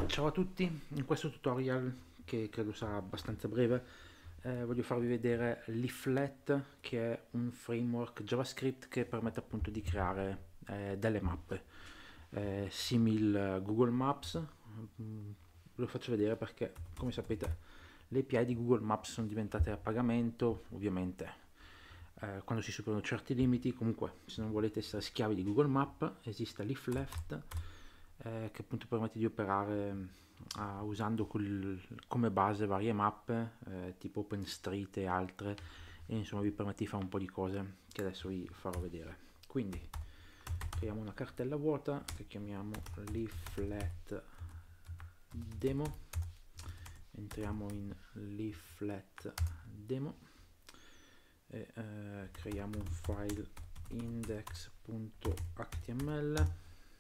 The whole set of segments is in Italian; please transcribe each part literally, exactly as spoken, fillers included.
Ciao a tutti, in questo tutorial che credo sarà abbastanza breve eh, voglio farvi vedere Leaflet, che è un framework JavaScript che permette appunto di creare eh, delle mappe eh, simil Google Maps. Mm, Ve lo faccio vedere perché, come sapete, le A P I di Google Maps sono diventate a pagamento, ovviamente eh, quando si superano certi limiti. Comunque, se non volete essere schiavi di Google Maps, esiste Leaflet eh, che appunto permette di operare uh, usando col, come base varie mappe eh, tipo OpenStreet e altre, e insomma vi permette di fare un po' di cose che adesso vi farò vedere. Quindi creiamo una cartella vuota che chiamiamo leaflet demo, entriamo in leaflet demo e eh, creiamo un file index.html.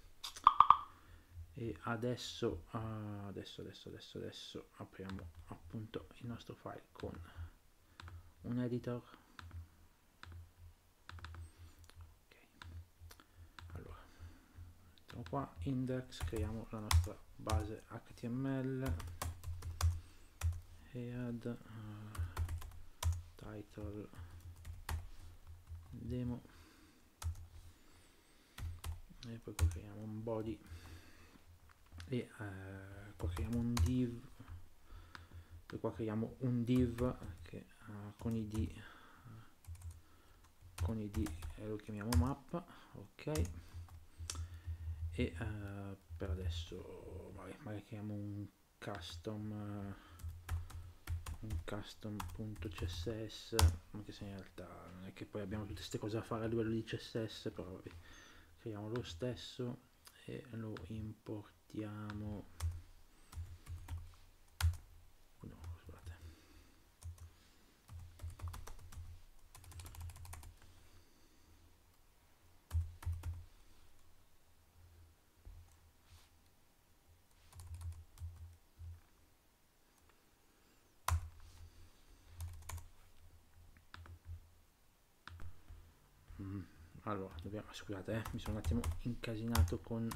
E adesso, uh, adesso, adesso, adesso, adesso apriamo appunto il nostro file con un editor. Okay. Allora, entriamo qua, index, creiamo la nostra base H T M L, head, uh, title, demo, e poi qua creiamo un body e eh, qua creiamo un div, poi qua creiamo un div che uh, con id uh, con id eh, lo chiamiamo map, ok, e uh, per adesso vabbè, magari creiamo un custom uh, un custom.css, anche se in realtà non è che poi abbiamo tutte queste cose da fare a livello di C S S, però vabbè, creiamo lo stesso e lo importiamo. No, scusate. Mm. Allora, dobbiamo, scusate, eh, mi sono un attimo incasinato con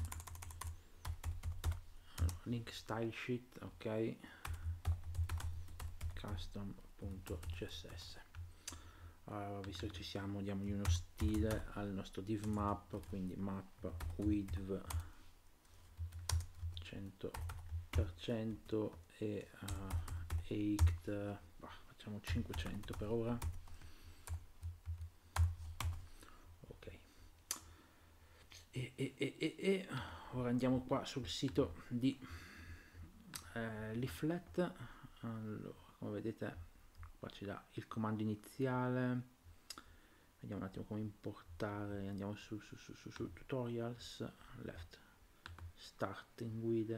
allora, link style sheet, ok, custom.css. Allora, visto che ci siamo, diamogli uno stile al nostro div map, quindi map width cento per cento e uh, height, bah, facciamo cinquecento per ora. Ok, e, e, e, e, e ora andiamo qua sul sito di eh, Leaflet. Allora, come vedete qua ci dà il comando iniziale. Vediamo un attimo come importare, andiamo su, su, su, su, su tutorials, left, starting with.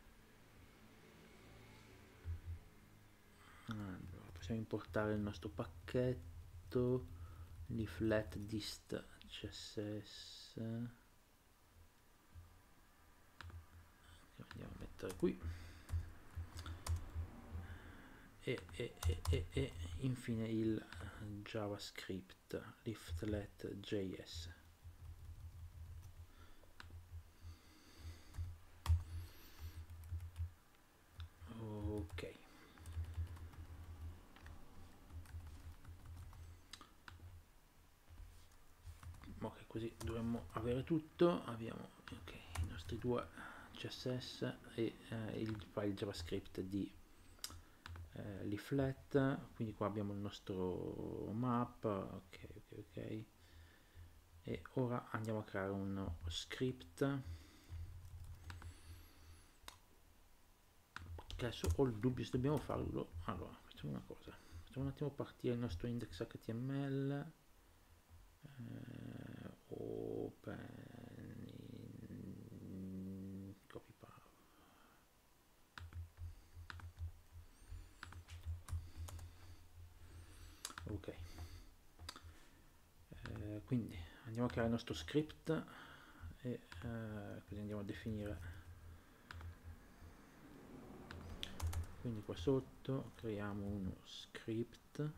Allora, possiamo importare il nostro pacchetto leaflet dist css, andiamo a mettere qui e, e, e, e, e infine il JavaScript leaflet.js. Ok, ok, così dovremmo avere tutto. Abbiamo okay, i nostri due C S S e eh, il file JavaScript di eh, leaflet. Quindi qua abbiamo il nostro map, ok, ok, ok. E ora andiamo a creare uno script che adesso ho il dubbio se dobbiamo farlo. Allora, facciamo una cosa, facciamo un attimo partire il nostro index H T M L, eh, open in copy path, ok, eh, quindi andiamo a creare il nostro script e eh, così andiamo a definire. Quindi qua sotto creiamo uno script.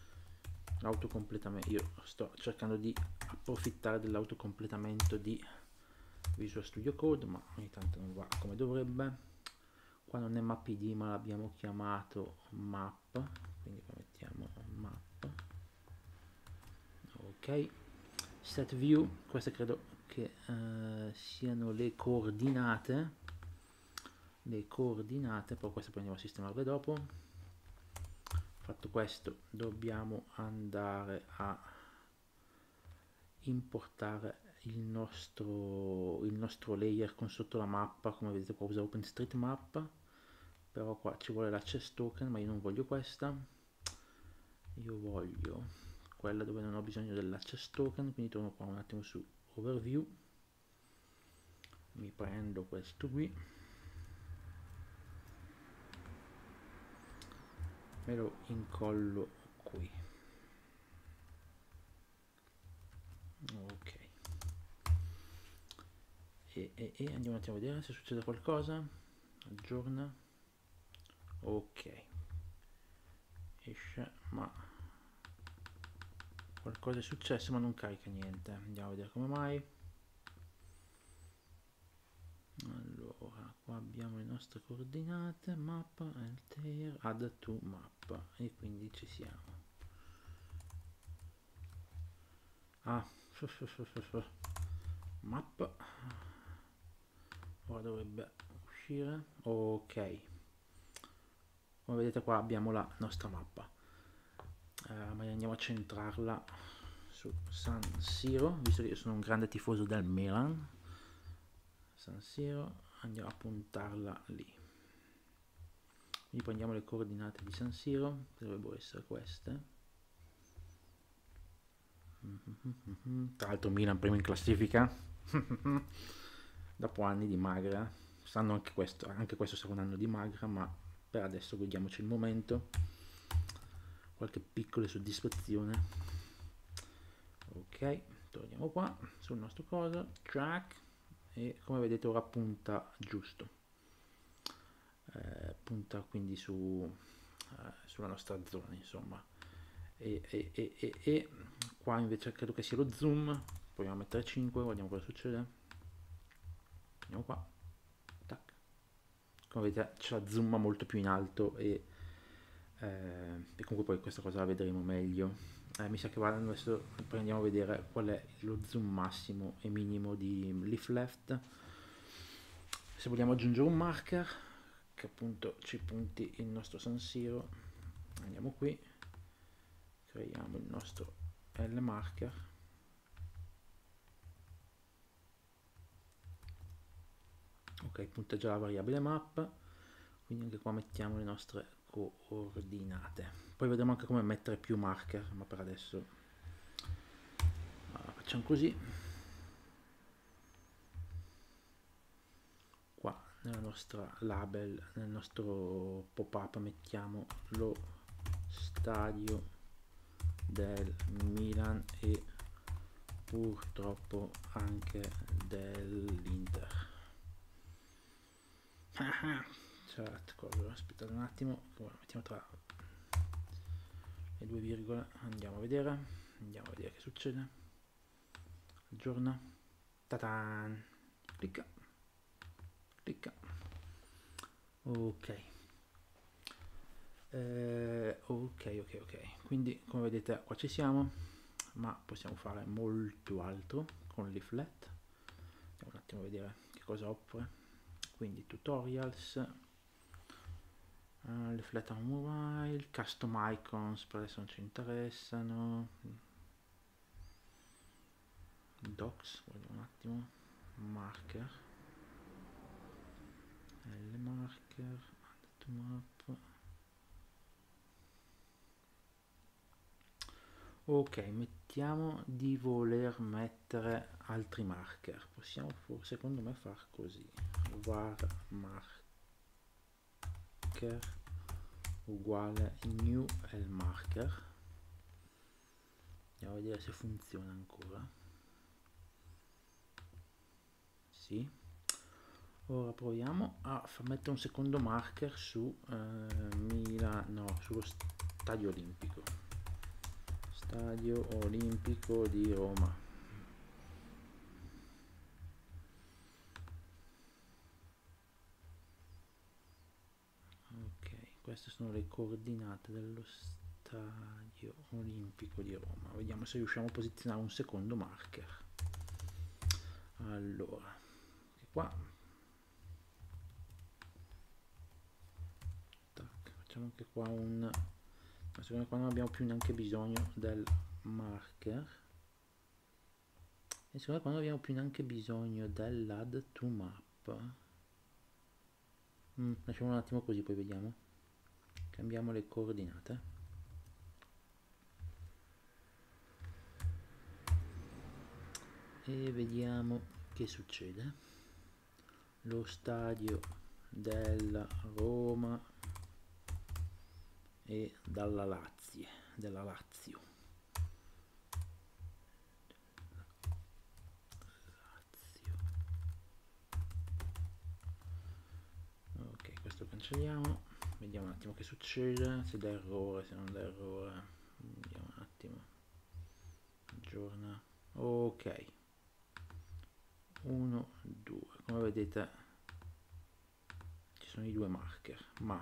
L'autocompletamento, io sto cercando di approfittare dell'autocompletamento di Visual Studio Code, ma ogni tanto non va come dovrebbe. Qua non è mapid, ma l'abbiamo chiamato map, quindi qua mettiamo map. Ok, set view, queste credo che uh, siano le coordinate, le coordinate, poi queste poi andiamo a sistemarle dopo. Fatto questo, dobbiamo andare a importare il nostro, il nostro layer con sotto la mappa. Come vedete qua usa OpenStreetMap, però qua ci vuole l'access token, ma io non voglio questa, io voglio quella dove non ho bisogno dell'access token, quindi torno qua un attimo su overview, mi prendo questo qui, me lo incollo qui. Ok, e, e, e andiamo un attimo a vedere se succede qualcosa. Aggiorna. Ok, esce, ma qualcosa è successo ma non carica niente. Andiamo a vedere come mai. Allora, qua abbiamo le nostre coordinate, map, altair, add to map, e quindi ci siamo. Ah, map, ora dovrebbe uscire. Ok, come vedete qua abbiamo la nostra mappa, uh, ma andiamo a centrarla su San Siro, visto che io sono un grande tifoso del Milan. San Siro, andiamo a puntarla lì, quindi prendiamo le coordinate di San Siro, che dovrebbero essere queste. Tra l'altro Milan primo in classifica dopo anni di magra, sanno anche questo, anche questo sarà un anno di magra, ma per adesso godiamoci il momento, qualche piccola soddisfazione. Ok, torniamo qua sul nostro coso, track, e come vedete ora punta giusto, eh, punta quindi su, eh, sulla nostra zona, insomma. E, e, e, e, e qua invece credo che sia lo zoom, proviamo a mettere cinque, guardiamo cosa succede. Andiamo qua, tac, come vedete ce la zooma molto più in alto, e, eh, e comunque poi questa cosa la vedremo meglio. Eh, mi sa che vale, adesso andiamo a vedere qual è lo zoom massimo e minimo di leaf left. Se vogliamo aggiungere un marker che appunto ci punti il nostro San Siro, andiamo qui, creiamo il nostro L marker, ok, punta già la variabile map, quindi anche qua mettiamo le nostre coordinate. Poi vedremo anche come mettere più marker, ma per adesso allora, facciamo così. Qua nella nostra label, nel nostro pop-up mettiamo lo stadio del Milan e purtroppo anche dell'Inter. Chat, aspettate un attimo, mettiamo tra le due virgole, andiamo a vedere, andiamo a vedere che succede. Aggiorna, tadan, clicca, clicca, ok. Eh, ok, ok, ok, quindi come vedete qua ci siamo, ma possiamo fare molto altro con leaflet. Andiamo un attimo a vedere che cosa offre. Quindi tutorials, uh, leaflet on mobile, custom icons per adesso non ci interessano, docs, guardiamo un attimo, marker, L marker, add to map. Ok, mettiamo di voler mettere altri marker, possiamo forse secondo me far così, var marker uguale new L marker, andiamo a vedere se funziona ancora. Sì, ora proviamo a far mettere un secondo marker su eh, Milano, no, sullo stadio olimpico, stadio olimpico di Roma. queste sono le coordinate dello Stadio Olimpico di Roma. Vediamo se riusciamo a posizionare un secondo marker. Allora, qua tac, facciamo anche qua un, secondo me qua non abbiamo più neanche bisogno del marker, e secondo me qua non abbiamo più neanche bisogno dell'add to map. mm, lasciamo un attimo così, poi vediamo, cambiamo le coordinate. E vediamo che succede. Lo stadio della Roma e dalla Lazio, della Lazio. Lazio. Ok, questo cancelliamo. Vediamo un attimo che succede, se dà errore, se non dà errore. Vediamo un attimo. Aggiorna. Ok. uno, due. Come vedete ci sono i due marker, ma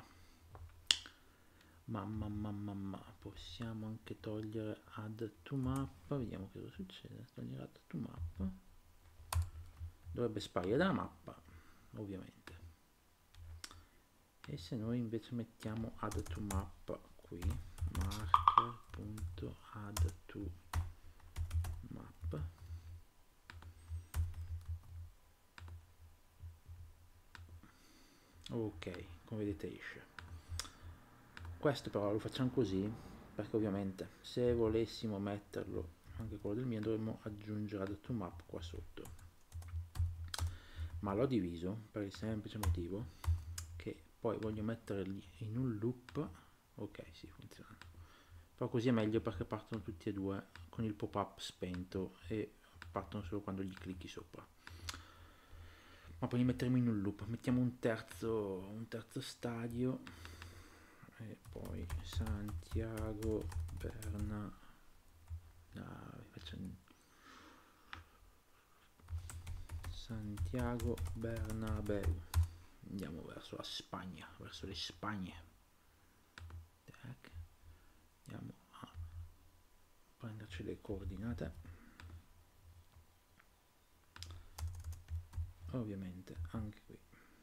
ma ma ma ma, ma. possiamo anche togliere add to map. Vediamo che cosa succede. Togliere add to map, dovrebbe sparire dalla mappa ovviamente. E se noi invece mettiamo add to map qui, marker.add to map, ok, come vedete esce. Questo però lo facciamo così perché ovviamente se volessimo metterlo anche quello del mio dovremmo aggiungere add to map qua sotto, ma l'ho diviso per il semplice motivo che poi voglio metterli in un loop. Ok, sì, funziona, però così è meglio perché partono tutti e due con il pop-up spento e partono solo quando gli clicchi sopra. Ma poi li metteremo in un loop. Mettiamo un terzo un terzo stadio e poi Santiago Berna ah, Santiago Bernabeu. Andiamo verso la Spagna, verso le Spagne. Tac. Andiamo a prenderci le coordinate, ovviamente anche qui.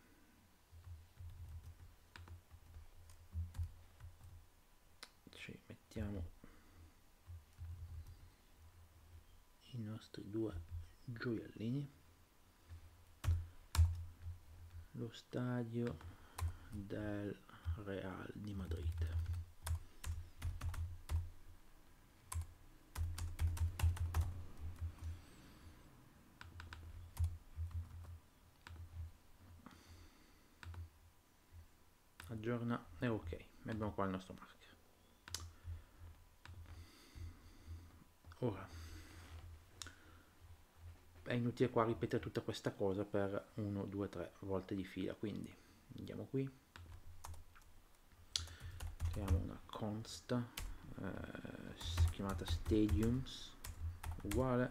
Ci mettiamo i nostri due gioiellini. Lo stadio del Real di Madrid. Aggiorna e ok, abbiamo qua il nostro marker. Ora è inutile qua ripetere tutta questa cosa per uno, due, tre volte di fila, quindi andiamo qui, creiamo una const eh, chiamata stadiums uguale,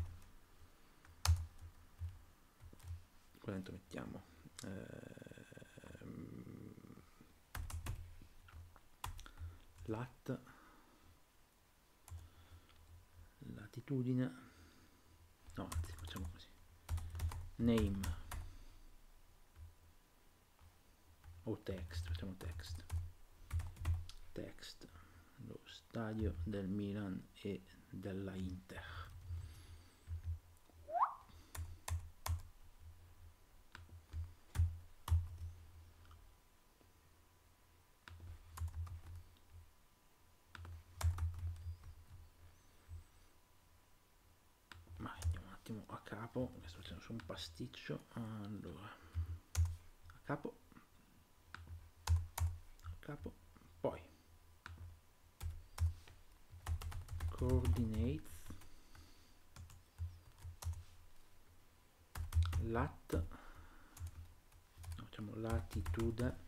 qua dentro mettiamo eh, lat, latitudine, no anzi facciamo così, name o text, facciamo text, text, lo stadio del Milan e della Inter. Ma andiamo un attimo a capo, sto facendo su un pasticcio. Allora, a capo, a capo, poi coordinates, lat, facciamo latitude,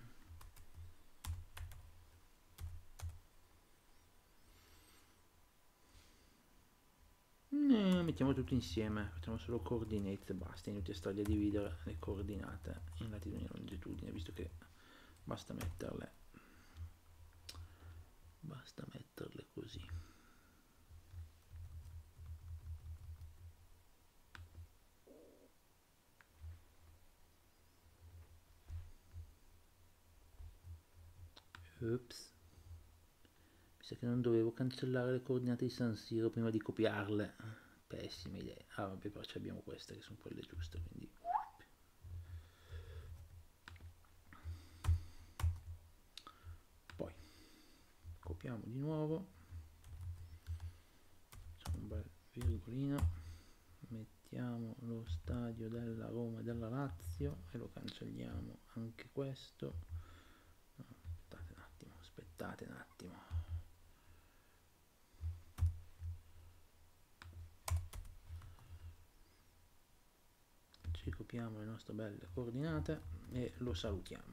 ne mettiamo tutto insieme, facciamo solo coordinates e basta, inutile stargli a dividere le coordinate in latitudine e longitudine, visto che basta metterle basta metterle così. Ops, mi sa che non dovevo cancellare le coordinate di San Siro prima di copiarle, pessima idea. Ah vabbè, però abbiamo queste che sono quelle giuste, quindi poi copiamo di nuovo, facciamo un bel virgolino, mettiamo lo stadio della Roma e della Lazio e lo cancelliamo anche questo. No, aspettate un attimo, aspettate un attimo. Ci copiamo le nostre belle coordinate e lo salutiamo.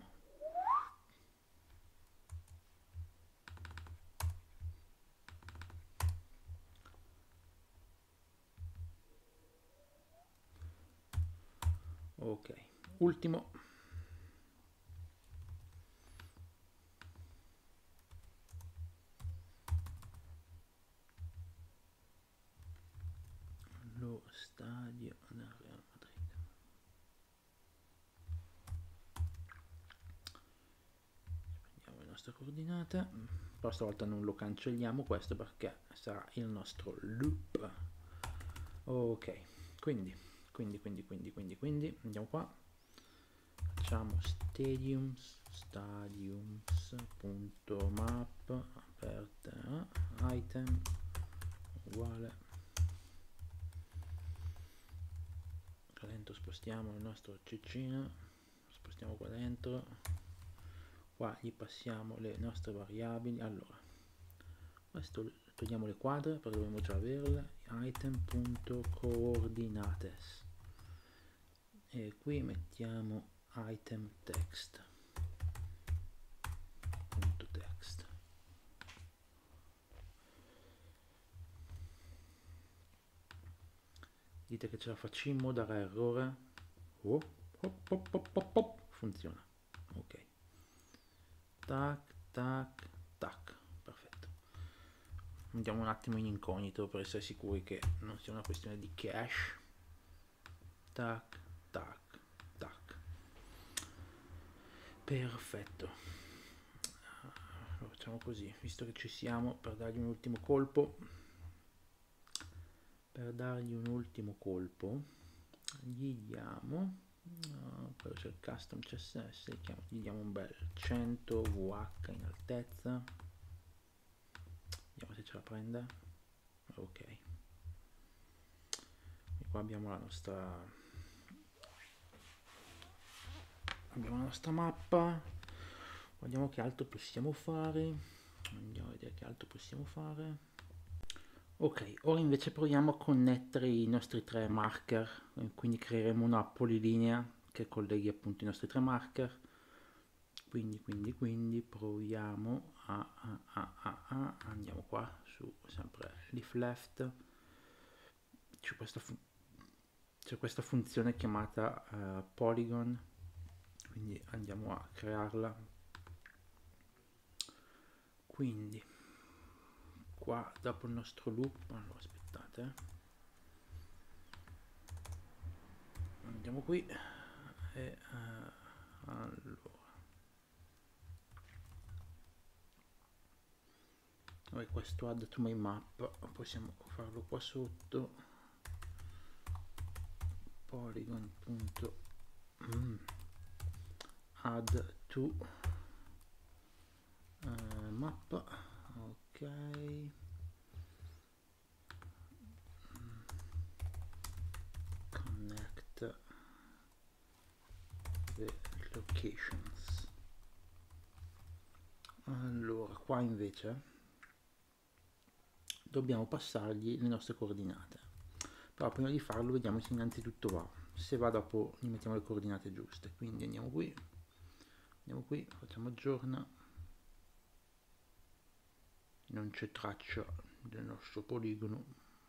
Ok, ultimo. Lo stadio del Real Madrid. Prendiamo le nostre coordinate, però stavolta non lo cancelliamo questo perché sarà il nostro loop. Ok, quindi, quindi, quindi, quindi, quindi, quindi, andiamo qua, facciamo stadiums, stadiums.map, aperta, item, uguale, qua dentro spostiamo il nostro cecino, spostiamo qua dentro, qua gli passiamo le nostre variabili. Allora, questo togliamo le quadre perché dobbiamo già averle, item.coordinates, e qui mettiamo item text punto text. Dite che ce la facciamo, darà errore. Oh, hop, hop, hop, hop, hop. Funziona. Ok, tac tac tac, perfetto. Andiamo un attimo in incognito per essere sicuri che non sia una questione di cache. Tac tac tac, perfetto. Lo facciamo così, visto che ci siamo, per dargli un ultimo colpo per dargli un ultimo colpo gli diamo uh, poi c'è il custom C S S, gli diamo un bel cento V H in altezza, vediamo se ce la prende. Ok, e qua abbiamo la nostra abbiamo la nostra mappa. Vediamo che altro possiamo fare, andiamo a vedere che altro possiamo fare. Ok, ora invece proviamo a connettere i nostri tre marker, quindi creeremo una polilinea che colleghi appunto i nostri tre marker. Quindi, quindi, quindi proviamo a, a, a, a, a andiamo qua su sempre leaf left, c'è questa, c'è questa funzione chiamata uh, polygon, quindi andiamo a crearla. Quindi qua dopo il nostro loop, allora aspettate, andiamo qui e uh, allora vabbè, questo add to my map possiamo farlo qua sotto, polygon.add to uh, map. Ok, connect the locations. Allora qua invece dobbiamo passargli le nostre coordinate, però prima di farlo vediamo se innanzitutto va, se va dopo gli mettiamo le coordinate giuste. Quindi andiamo qui, andiamo qui, facciamo aggiorna, non c'è traccia del nostro poligono,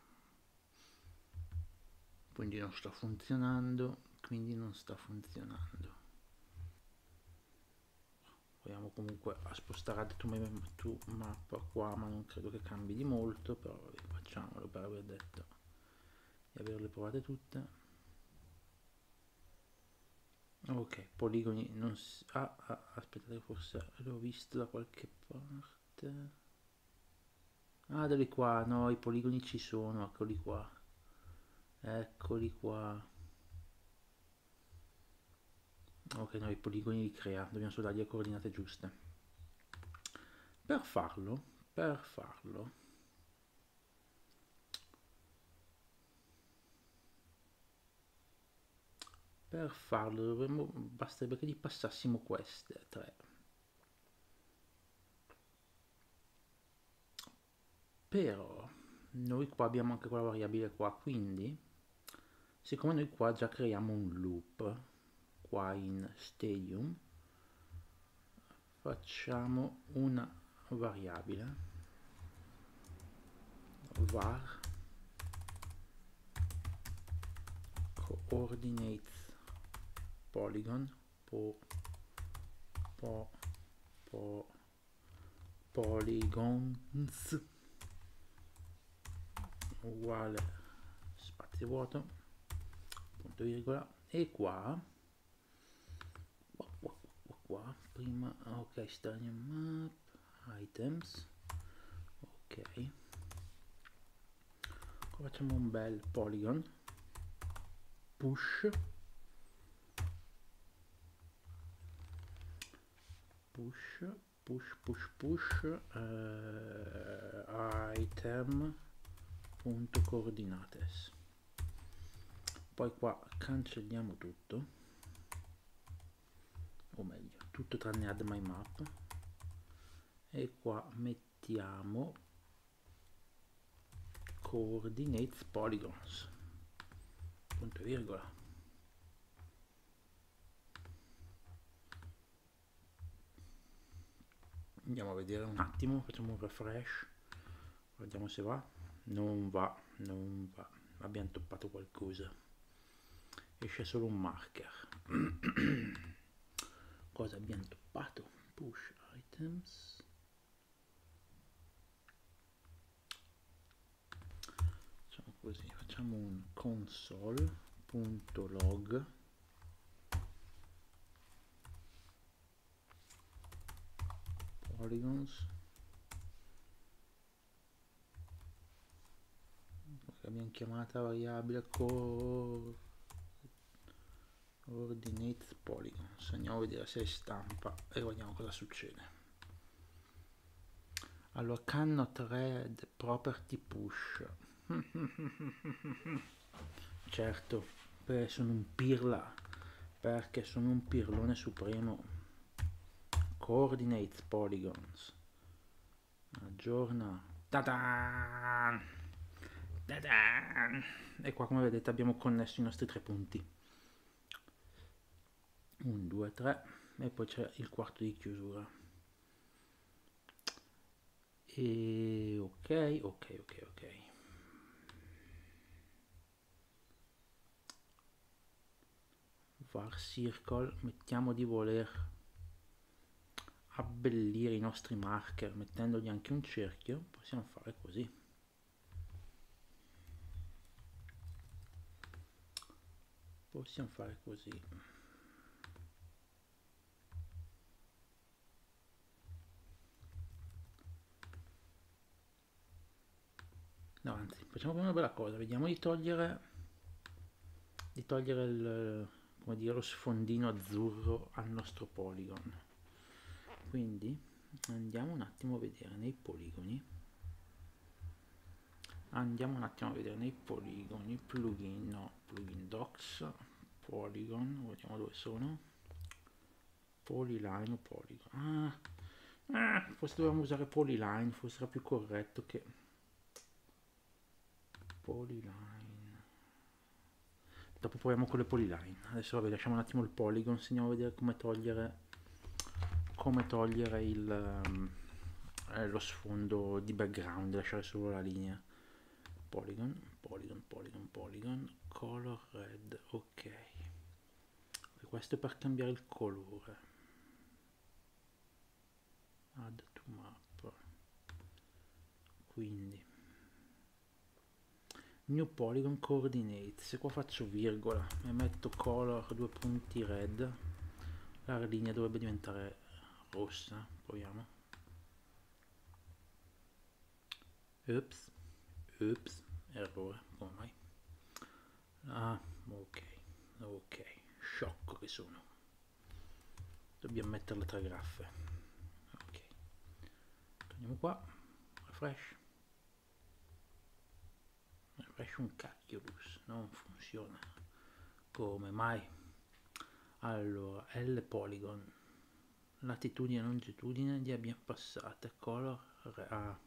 quindi non sta funzionando, quindi non sta funzionando. proviamo comunque a spostare add to, to map qua, ma non credo che cambi di molto, però vabbè, facciamolo per aver detto di averle provate tutte. Ok, poligoni non si... ah, ah, aspettate, forse l'ho visto da qualche parte. Ah, da qua, no, i poligoni ci sono, eccoli qua. Eccoli qua. Ok, no, i poligoni li crea, dobbiamo solo dargli le coordinate giuste. Per farlo, per farlo, per farlo dovremmo, basterebbe che gli passassimo queste tre. Però noi qua abbiamo anche quella variabile qua, quindi siccome noi qua già creiamo un loop qua in stadium, facciamo una variabile var coordinates polygon po, po, po, polygons uguale spazio vuoto, punto virgola, e qua qua, qua, qua, qua prima, ok, starting map items, ok, qua facciamo un bel polygon push push push push push uh, item punto coordinates, poi qua cancelliamo tutto, o meglio tutto tranne add my map, e qua mettiamo coordinates polygons, punto virgola. Andiamo a vedere un attimo, facciamo un refresh, guardiamo se va. Non va, non va, abbiamo toppato qualcosa, esce solo un marker. Cosa abbiamo toppato? Push items, facciamo così, facciamo un console.log polygons, abbiamo chiamata variabile coordinates polygons, andiamo a vedere se stampa e vediamo cosa succede. Allora, cannot read property push. Certo, perché sono un pirla, perché sono un pirlone supremo. Coordinates polygons, aggiorna, ta-da! Ta-da! E qua, come vedete, abbiamo connesso i nostri tre punti, uno, due, tre, e poi c'è il quarto di chiusura. E ok, ok, ok, ok. Var circle, mettiamo di voler abbellire i nostri marker mettendogli anche un cerchio, possiamo fare così. Possiamo fare così. No, anzi, facciamo una bella cosa, vediamo di togliere di togliere il, come dire, lo sfondino azzurro al nostro polygon. Quindi andiamo un attimo a vedere nei poligoni, andiamo un attimo a vedere nei poligoni, plugin, no, plugin docs, polygon, vediamo dove sono, polyline o polygon, ah, ah, forse dovevamo usare polyline, forse era più corretto che polyline. Dopo proviamo con le polyline. Adesso vabbè, lasciamo un attimo il polygon, andiamo a vedere come togliere come togliere il um, eh, lo sfondo di background, lasciare solo la linea. Polygon, polygon, polygon, polygon, color red, ok. E questo è per cambiare il colore. quindi new polygon coordinate, se qua faccio virgola e metto color due punti red, la linea dovrebbe diventare rossa. Proviamo. Ups, ups, errore, come mai? Ah, ok, ok, sciocco che sono. Dobbiamo mettere le tre graffe. Ok, torniamo qua, refresh. Refresh un cacchio, non funziona. Come mai? Allora, L polygon, latitudine e longitudine li abbiamo passate, color ah.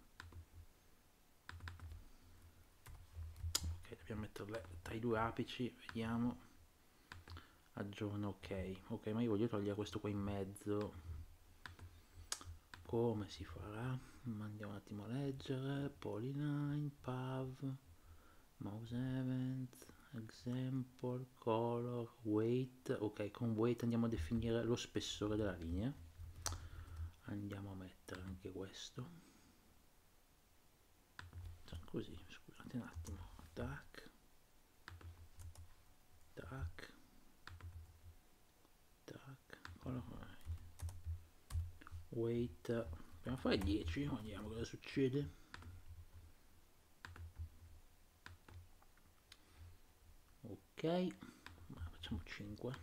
Ok, dobbiamo metterle tra i due apici, vediamo. Aggiorna, ok, ok, ma io voglio togliere questo qua in mezzo. Come si farà? Andiamo un attimo a leggere. Polyline, pav, mouse event, example, color, weight. Ok, con weight andiamo a definire lo spessore della linea. Andiamo a mettere anche questo. Così, scusate un attimo. Tac, tac, tac, color, weight. Dobbiamo fare dieci, vediamo cosa succede. Ok, ma facciamo cinque.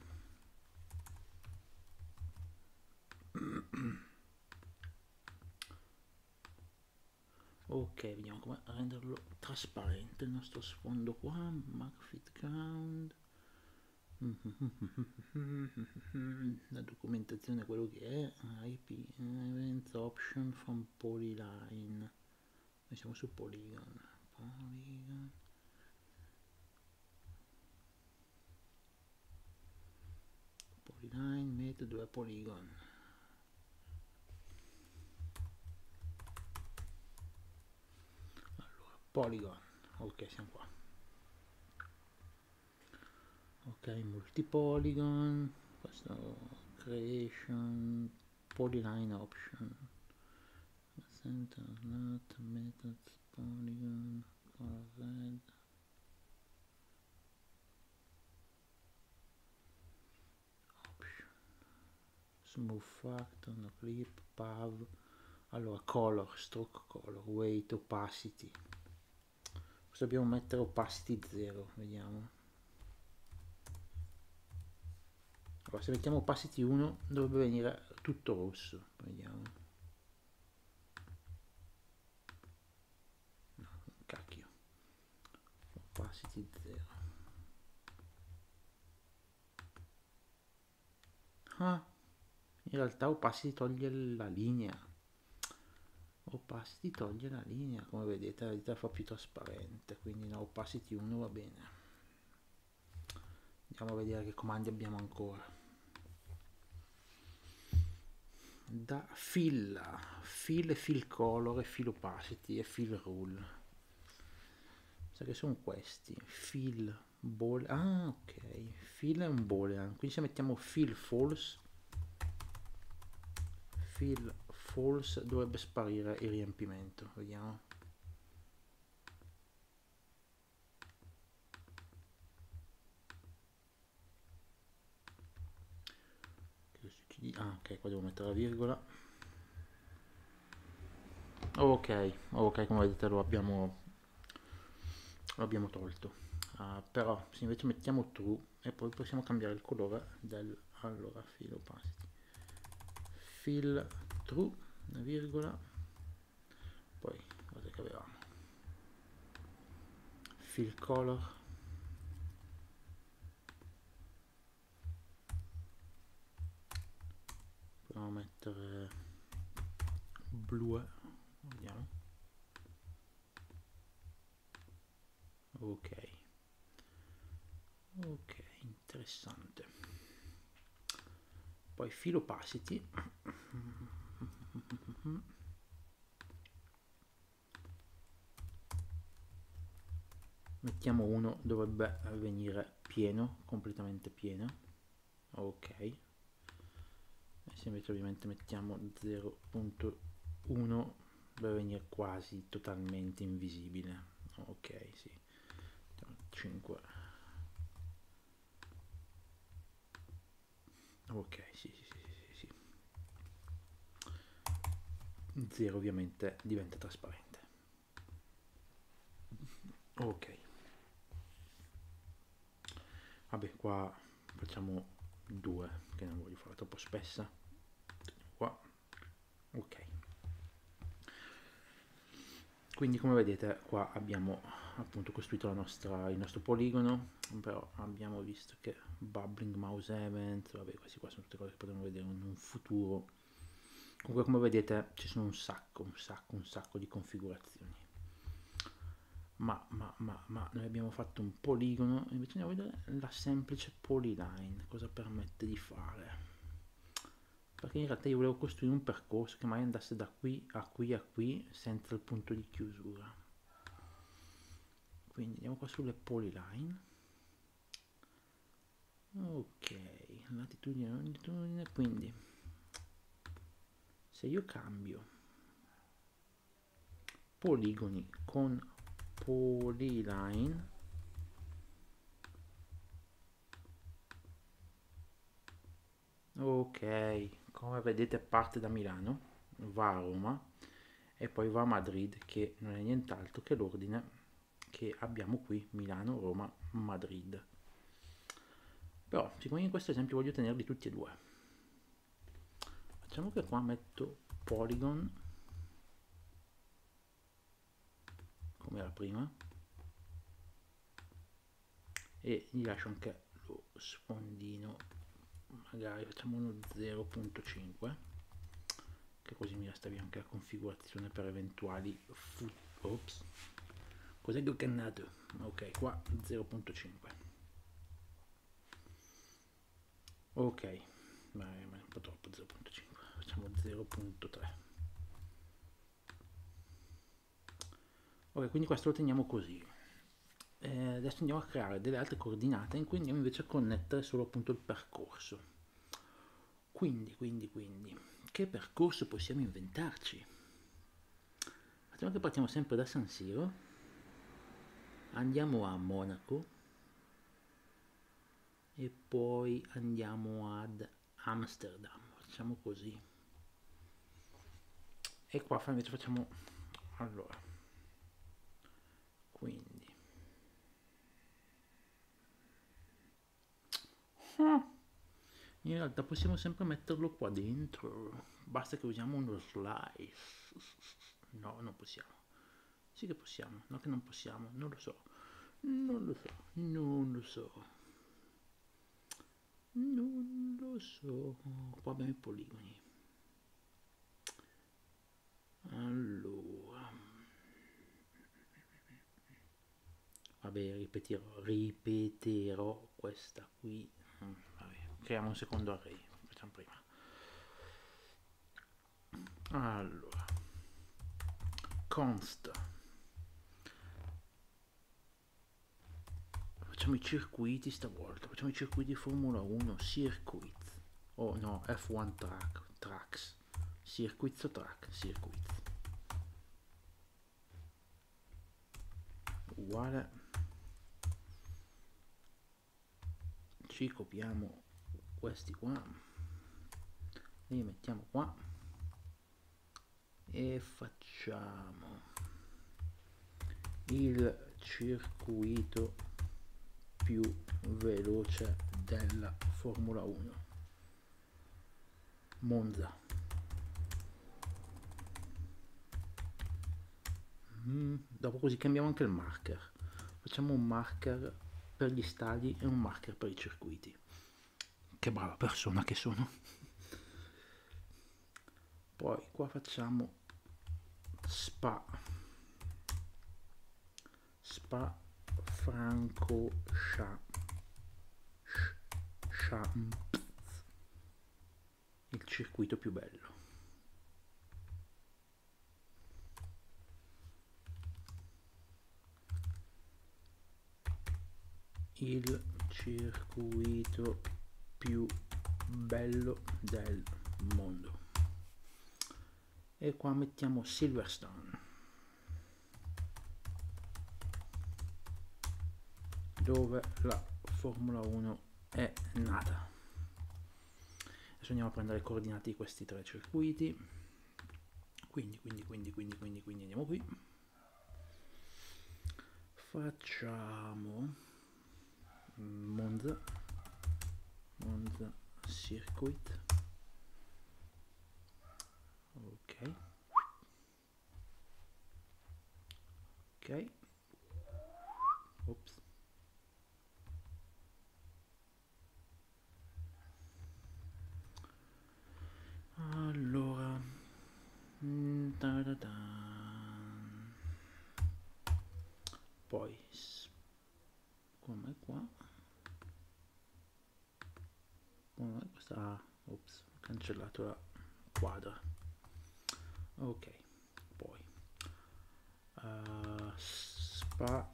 Ok, vediamo come renderlo trasparente il nostro sfondo qua. Markfit ground. La documentazione è quello che è. I P event option from polyline. Noi siamo su polygon. Polygon. Polyline metodo è polygon. Allora, polygon. Ok, siamo qua. Ok, multipolygon. Questo creation. Polyline option. Center not methods polygon. Color red. Smooth factor, no clip, pav. Allora, color, stroke color, weight, opacity. Cosa dobbiamo mettere? Opacity zero, vediamo. Allora, se mettiamo opacity uno dovrebbe venire tutto rosso, vediamo. No, cacchio. Opacity zero. Ah, in realtà opacity toglie la linea. Opacity toglie la linea, come vedete la vita fa più trasparente, quindi no, opacity uno va bene. Andiamo a vedere che comandi abbiamo ancora. Da fill, fill e fill color e fill opacity e fill rule. Sa che sono questi, fill ball, ah ok, fill è un boolean, quindi se mettiamo fill false, fill false dovrebbe sparire il riempimento, vediamo. Ah, ok, qua devo mettere la virgola. Ok, ok, come vedete lo abbiamo, lo abbiamo tolto. Uh, però se invece mettiamo true e poi possiamo cambiare il colore del, allora, fill opacity. Fill true, una virgola, poi cosa che avevamo? Fill color. Proviamo a mettere blu, vediamo. Ok, ok, interessante. Poi fill opacity. Mettiamo uno, dovrebbe venire pieno, completamente pieno. Ok, e se invece ovviamente mettiamo zero punto uno deve venire quasi totalmente invisibile. Ok, sì, cinque. Ok, sì, sì, sì, sì, sì. zero ovviamente diventa trasparente. Ok, vabbè, qua facciamo due, che non voglio fare troppo spessa. Qua, ok. Quindi come vedete qua abbiamo appunto costruito la nostra, il nostro poligono, però abbiamo visto che bubbling mouse event, vabbè, questi qua sono tutte cose che potremo vedere in un futuro. Comunque come vedete ci sono un sacco, un sacco, un sacco di configurazioni. Ma, ma, ma, ma noi abbiamo fatto un poligono, invece andiamo a vedere la semplice polyline, cosa permette di fare. Perché in realtà io volevo costruire un percorso che mai andasse da qui a qui a qui senza il punto di chiusura. Quindi andiamo qua sulle polyline. Ok, latitudine, longitudine, quindi se io cambio poligoni con polyline, ok, come vedete parte da Milano, va a Roma e poi va a Madrid, che non è nient'altro che l'ordine che abbiamo qui, Milano, Roma, Madrid. Però siccome in questo esempio voglio tenerli tutti e due, facciamo che qua metto polygon come era prima e gli lascio anche lo sfondino, magari facciamo uno zero punto cinque, che così mi resta via anche la configurazione per eventuali foot. Ops, cos'è che ho cannato? Ok, qua zero punto cinque. Ok, ma è un po' troppo zero punto cinque, facciamo zero punto tre. Ok, quindi questo lo teniamo così. Eh, adesso andiamo a creare delle altre coordinate in cui andiamo invece a connettere solo appunto il percorso. Quindi, quindi, quindi, che percorso possiamo inventarci? Facciamo che partiamo sempre da San Siro, andiamo a Monaco e poi andiamo ad Amsterdam, facciamo così. E qua invece facciamo, allora, quindi, in realtà possiamo sempre metterlo qua dentro, basta che usiamo uno slice. No, non possiamo. Sì che possiamo, no che non possiamo, non lo so. Non lo so, non lo so. Non lo so. Qua abbiamo i poligoni. Allora. Vabbè, ripeterò, ripeterò questa qui. Vabbè, creiamo un secondo array. Facciamo prima. Allora. Const. Facciamo i circuiti stavolta. Facciamo i circuiti Formula uno. Circuit. Oh no, F uno track. Tracks. Circuits o track? Circuits. Uguale. Ci copiamo questi qua. Li mettiamo qua. E facciamo il circuito più veloce della Formula uno, Monza. Mm, dopo così cambiamo anche il marker, facciamo un marker per gli stadi e un marker per i circuiti. Che brava persona che sono. Poi qua facciamo Spa Spa Francorchamps, il circuito più bello. Il circuito più bello del mondo. e qua mettiamo Silverstone, dove la Formula uno è nata. Adesso andiamo a prendere le coordinate di questi tre circuiti, quindi quindi quindi quindi quindi quindi andiamo qui, facciamo Monza, Monza Circuit, ok ok, ops, allora mm, da da da. Poi come qua, come questa, ah, ops, ho cancellato la quadra, ok, poi uh, Spa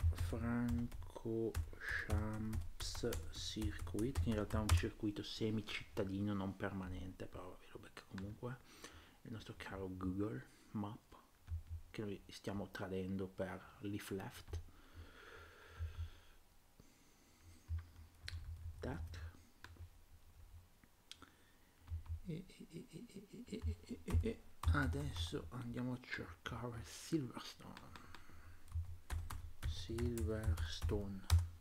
Francorchamps Circuit, che in realtà è un circuito semi cittadino non permanente, però vabbè, lo becca comunque il nostro caro Google Map, che noi stiamo tradendo per Leaf Left. Tac. E, e, e, e, e adesso andiamo a cercare Silverstone. Silverstone.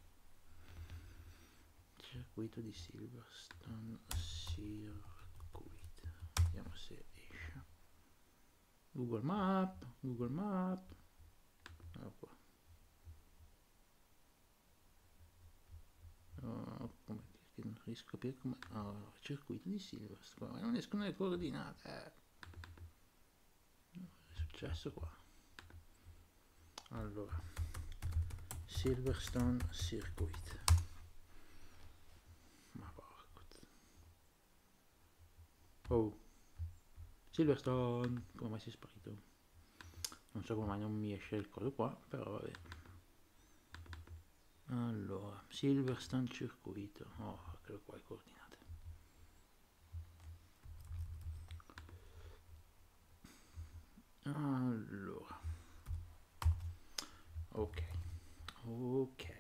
Circuito di Silverstone Circuit. Vediamo se esce. Google Map, Google Map. Allora qua. Oh, come, non riesco a capire come. Allora, circuito di Silverstone. Non escono le coordinate. È successo qua. Allora, Silverstone Circuit. Ma porco. Oh, Silverstone. Come mai si è sparito? Non so come mai non mi esce il coso qua, però vabbè. Allora, Silverstone circuito. Oh, che qua le coordinate. Allora. Ok. Ok.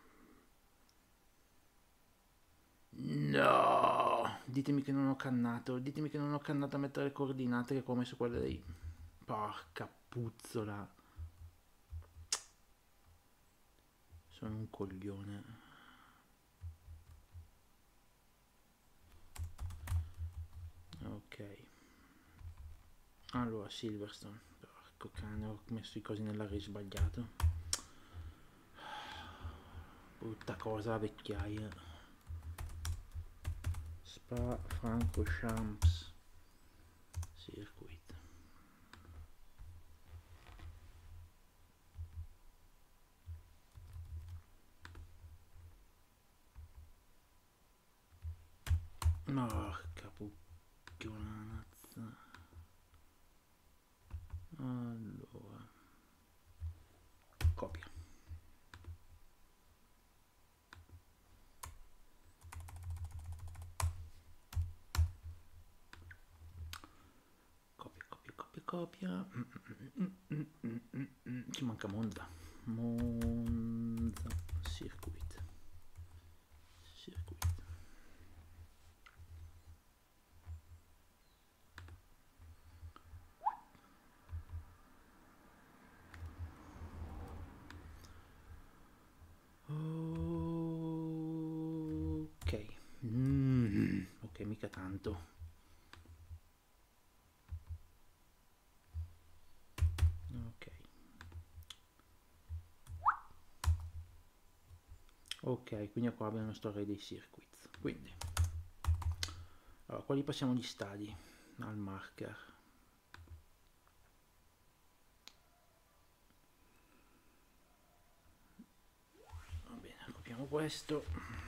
No! Ditemi che non ho cannato. Ditemi che non ho cannato a mettere le coordinate che qua ho messo quelle lì. Porca puzzola. Sono un coglione. Ok. Allora, Silverstone. Porco cane, ho messo i cosi nell'area sbagliato. Brutta cosa la vecchiaia. Spa Francorchamps Circuit. Porca pucchionazza. Allora, copia. Copia, copia, copia, copia. Mm, mm, mm, mm, mm, mm. Ci manca Monza. Monza Circuit. Circuit. Ok. Mm, ok, mica tanto. Ok. Ok, quindi qua abbiamo il nostro array dei circuits. Quindi, allora, qua gli passiamo gli stadi al marker. Va bene, copiamo questo.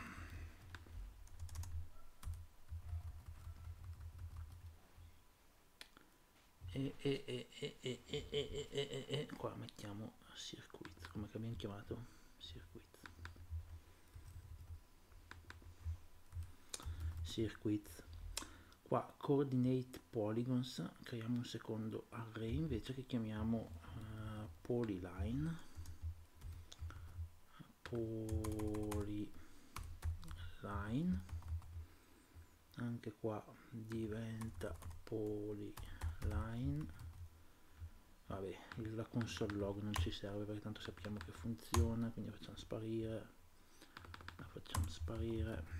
E, e, e, e, e, e, e, e, e qua mettiamo circuit, come che abbiamo chiamato? Circuit. Circuit. qua coordinate polygons, creiamo un secondo array invece che chiamiamo uh, polyline, polyline, anche qua diventa polyline. Vabbè, la console log non ci serve perché tanto sappiamo che funziona, quindi la facciamo sparire, la facciamo sparire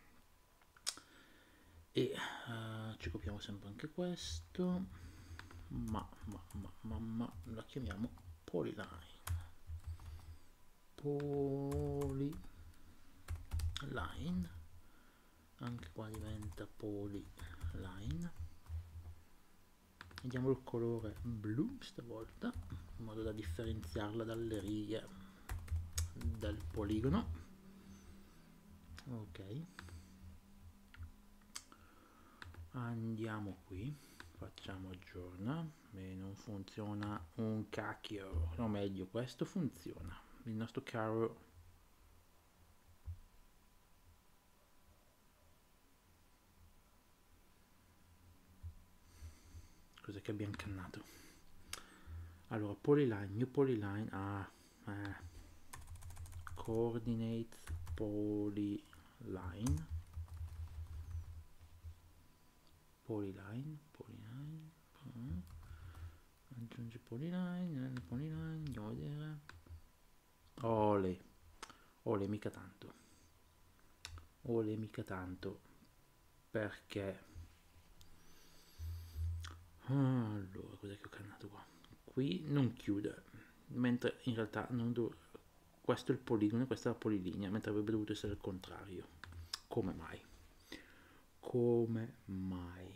e uh, ci copiamo sempre anche questo, ma, ma, ma, ma, ma la chiamiamo polyline, polyline, anche qua diventa polyline. Vediamo il colore blu stavolta, in modo da differenziarla dalle righe del poligono. Ok, andiamo qui, facciamo aggiorna e non funziona un cacchio, o meglio questo funziona, il nostro caro cos'è che abbiamo cannato. Allora polyline, new polyline, ah, eh, coordinate polyline, polyline, polyline, uh, aggiungi polyline, polyline, andiamo a vedere. Ole, ole mica tanto, ole mica tanto, perché allora cos'è che ho cannato qua? Qui non chiude, mentre in realtà non do... questo è il poligono, questa è la polilinea, mentre avrebbe dovuto essere il contrario. Come mai? Come mai?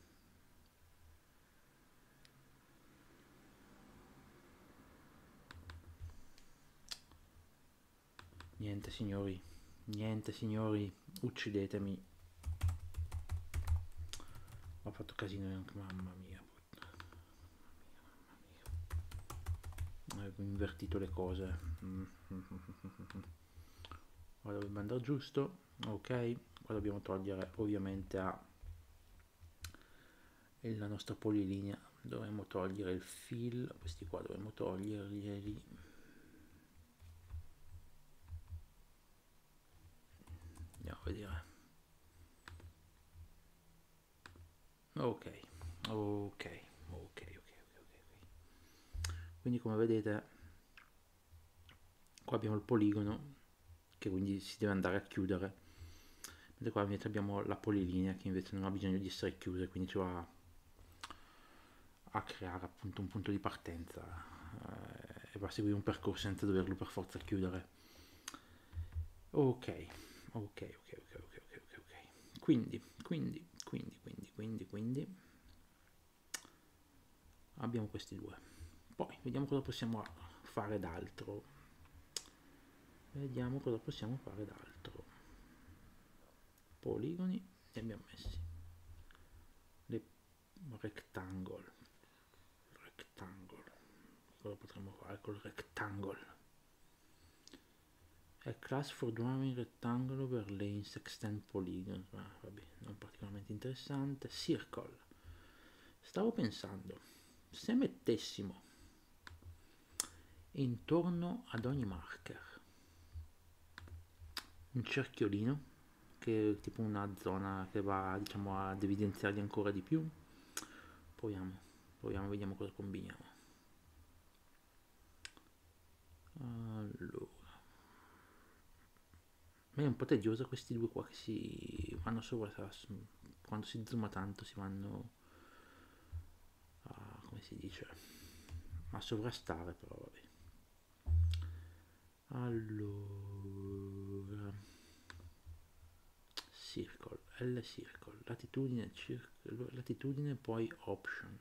Niente signori, niente signori, uccidetemi. Ho fatto casino anche, mamma mia. Avevo invertito le cose. Ora dovrebbe andare giusto. Ok, qua dobbiamo togliere ovviamente a la nostra polilinea, dovremmo togliere il fill, questi qua dovremmo toglierli. Andiamo a vedere. Ok, ok, ok, ok, ok, ok. Quindi come vedete qua abbiamo il poligono che quindi si deve andare a chiudere, mentre qua invece abbiamo la polilinea che invece non ha bisogno di essere chiusa, quindi ci va a creare appunto un punto di partenza eh, e va a seguire un percorso senza doverlo per forza chiudere. Ok, ok, ok, ok, ok, ok, ok, ok. Quindi, quindi, quindi, quindi, quindi, quindi abbiamo questi due. Poi vediamo cosa possiamo fare d'altro. Vediamo cosa possiamo fare d'altro. Poligoni li abbiamo messi. Le rectangle. Rectangle. Cosa potremmo fare col rectangle? A class for drawing rectangle over lanes extend polygons. Ah, vabbè, non particolarmente interessante. Circle. Stavo pensando, se mettessimo intorno ad ogni marker un cerchiolino, che è tipo una zona che va, diciamo, ad evidenziarli ancora di più, proviamo, proviamo, vediamo cosa combiniamo. Allora, ma è un po' tedioso questi due qua che si vanno sopra, quando si zooma tanto si vanno a, come si dice, a sovrastare, però vabbè. Allora, circle, L circle, latitudine, circle, latitudine, poi option.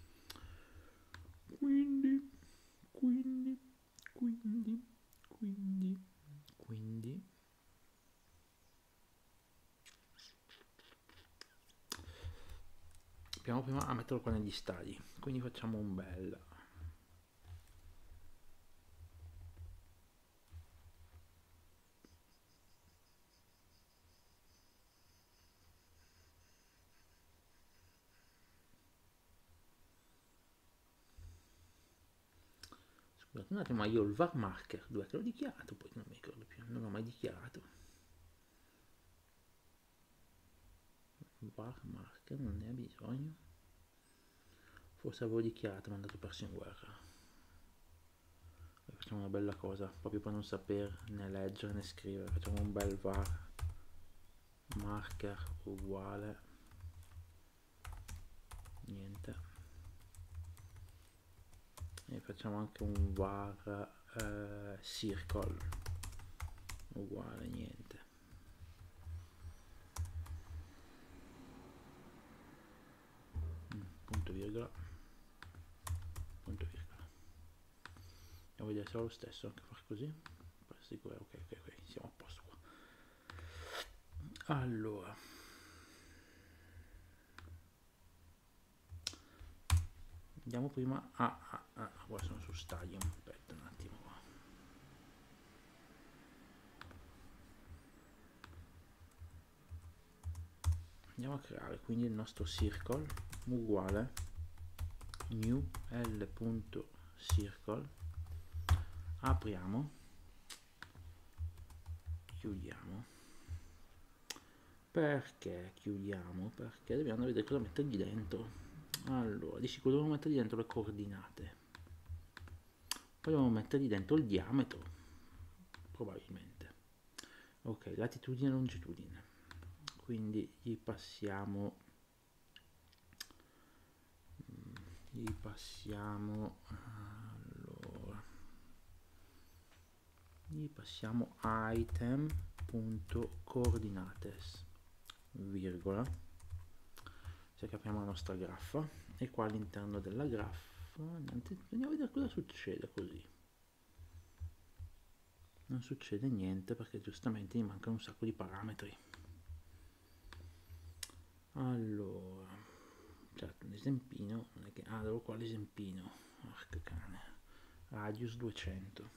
Quindi, quindi, quindi, quindi, quindi, proviamo prima a metterlo qua negli stadi, quindi facciamo un bel Scusate un attimo, ma io il var marker dove che l'ho dichiarato? Poi non mi ricordo più, non l'ho mai dichiarato. Var marker non ne ha bisogno. Forse avevo dichiarato, ma è andato perso in guerra. Facciamo una bella cosa, proprio per non saper né leggere né scrivere. Facciamo un bel var marker uguale niente, e facciamo anche un var eh, circle uguale niente. Mm, punto virgola punto virgola. Devo vedere se è lo stesso anche fare così per assicurare. Ok, ok, ok, siamo a posto qua. Allora, andiamo prima a ah, ah, ah, ora sono su Stadium, aspetta un attimo qua. Andiamo a creare quindi il nostro circle uguale new l.circle, apriamo, chiudiamo. Perché chiudiamo? Perché dobbiamo vedere cosa mettergli dentro. Allora, di sicuro dobbiamo mettergli dentro le coordinate, poi dobbiamo mettergli dentro il diametro, probabilmente. Ok, latitudine e longitudine, quindi gli passiamo gli passiamo allora gli passiamo item.coordinates virgola, se capiamo la nostra graffa, e qua all'interno della graffa andiamo a vedere cosa succede. Così non succede niente perché giustamente mi mancano un sacco di parametri. Allora, certo, un esempino non è che ah, devo qua l'esempino, porca cane, radius duecento,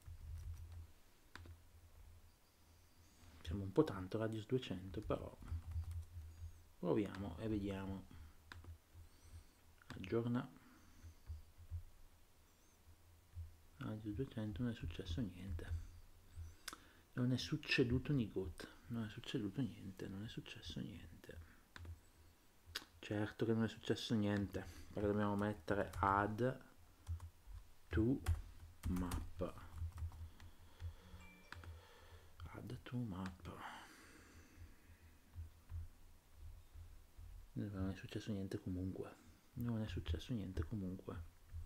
siamo un po' tanto radius duecento, però proviamo e vediamo. Aggiorna radius duecento, non è successo niente, non è succeduto niente, non è succeduto niente, non è successo niente. Certo che non è successo niente, perché dobbiamo mettere add to map, add to map. Non è successo niente comunque, non è successo niente comunque.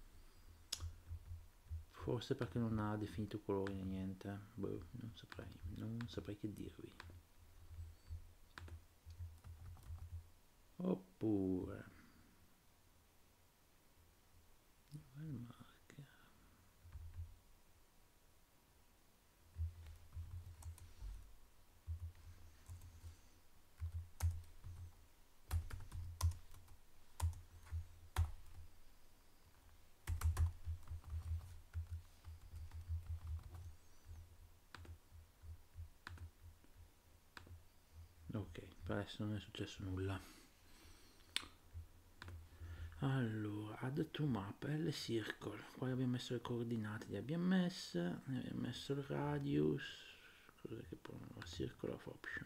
Forse perché non ha definito colori né niente, boh, non saprei, non saprei che dirvi. Oppure il marker, ok, per adesso non è successo nulla. Allora, add to map, L circle, qua abbiamo messo le coordinate, le abbiamo messe, ne abbiamo messo il radius, cos'è che poi la circle of option,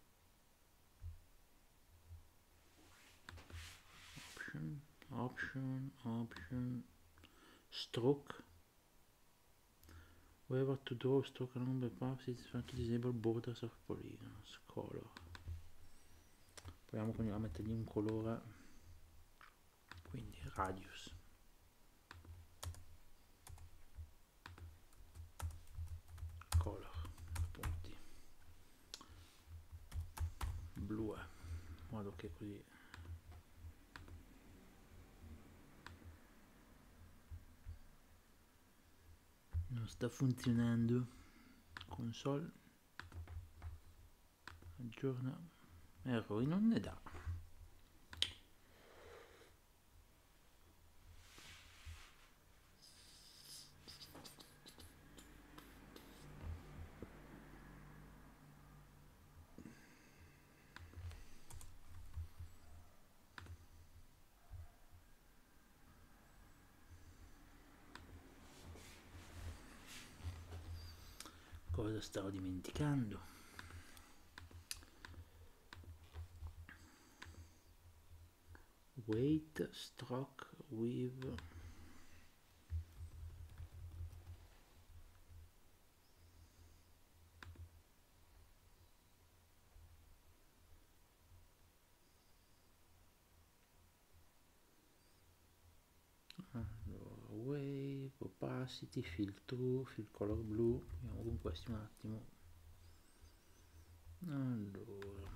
option, option, option, stroke, wherever to draw stroke along the path, it's fine to disable borders of polygons, color, proviamo quindi a mettergli un colore, quindi radius, color, punti, blu, in modo che così non sta funzionando. Console, aggiorna, errori non ne dà. starò dimenticando? Weight, stroke, weave. Allora, wave, opacity, fill true, fill color blue. Vediamo con questi un attimo. Allora,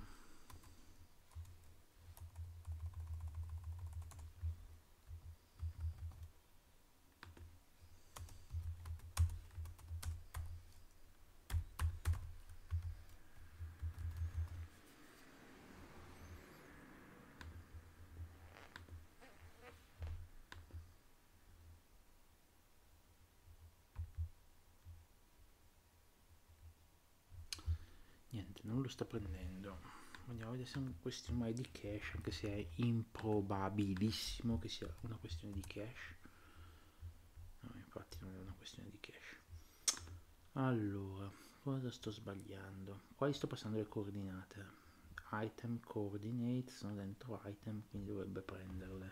niente, non lo sta prendendo. Andiamo a vedere se è una questione mai di cache, anche se è improbabilissimo che sia una questione di cache. No, infatti non è una questione di cache. Allora, cosa sto sbagliando? Qua gli sto passando le coordinate. Item coordinate, sono dentro item, quindi dovrebbe prenderle.